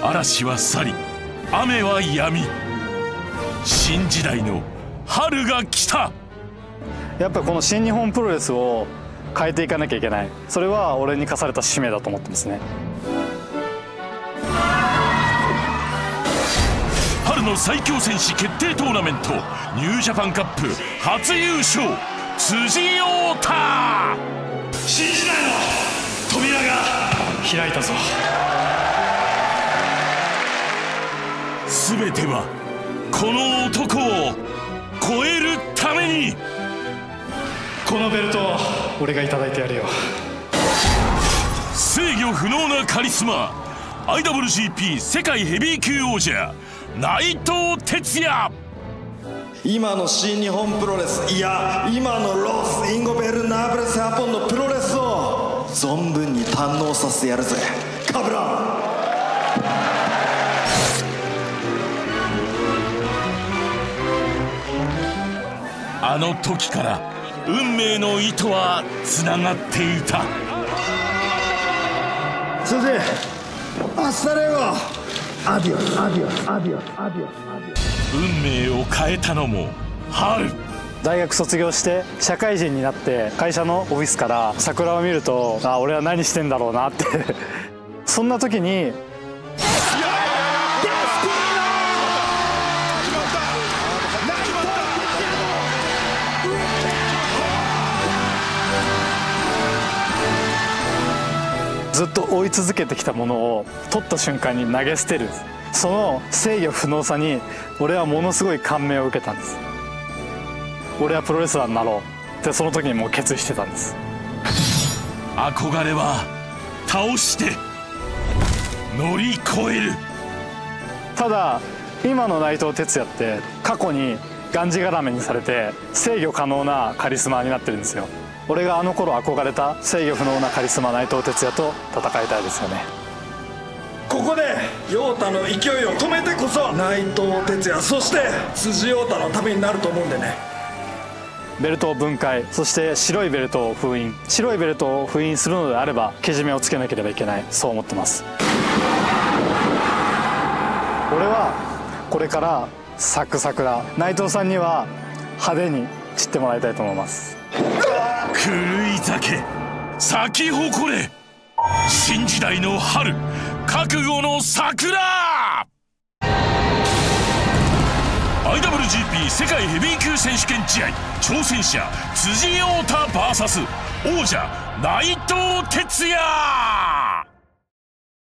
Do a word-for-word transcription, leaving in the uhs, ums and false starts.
嵐は去り雨は止み、新時代の春が来た。 やっぱりこの新日本プロレスを変えていかなきゃいけない、それは俺に課された使命だと思ってますね。 春の最強戦士決定トーナメントニュージャパンカップ初優勝、辻陽太。 新時代の扉が開いたぞ。 全てはこの男を超えるために。 このベルトを俺がいただいてやるよ。 制御不能なカリスマ アイダブリュージーピー 世界ヘビー級王者内藤哲也。 今の新日本プロレス、いや今のロス・インゴベルナーブレス・ハポンのプロレスを存分に堪能させてやるぜカブラン。 あの時から運命の糸はつながっていた。 辻、アスタレゴ、アディオスアディオスアディオスアディオス。 運命を変えたのも春。 大学卒業して社会人になって会社のオフィスから桜を見ると、あ、俺は何してんだろうなってそんな時にずっと追い続けてきたものを取った瞬間に投げ捨てる、その制御不能さに俺はものすごい感銘を受けたんです。俺はプロレスラーになろうってその時にもう決意してたんです。 憧れは倒して乗り越える。 ただ今の内藤哲也って過去にがんじがらめにされて制御可能なカリスマになってるんですよ。俺があの頃憧れた制御不能なカリスマ内藤哲也と戦いたいですよね。 ここで陽太の勢いを止めてこそ内藤哲也、そして辻陽太のためになると思うんでね。 ベルトを分解、そして白いベルトを封印、白いベルトを封印するのであればけじめをつけなければいけない、そう思ってます。俺はこれからサクサクだ、内藤さんには派手に散ってもらいたいと思います。 狂い酒咲き誇れ、新時代の春、覚悟の桜。 アイダブリュージーピー 世界ヘビー級選手権試合、挑戦者辻陽太 ブイエス 王者内藤哲也。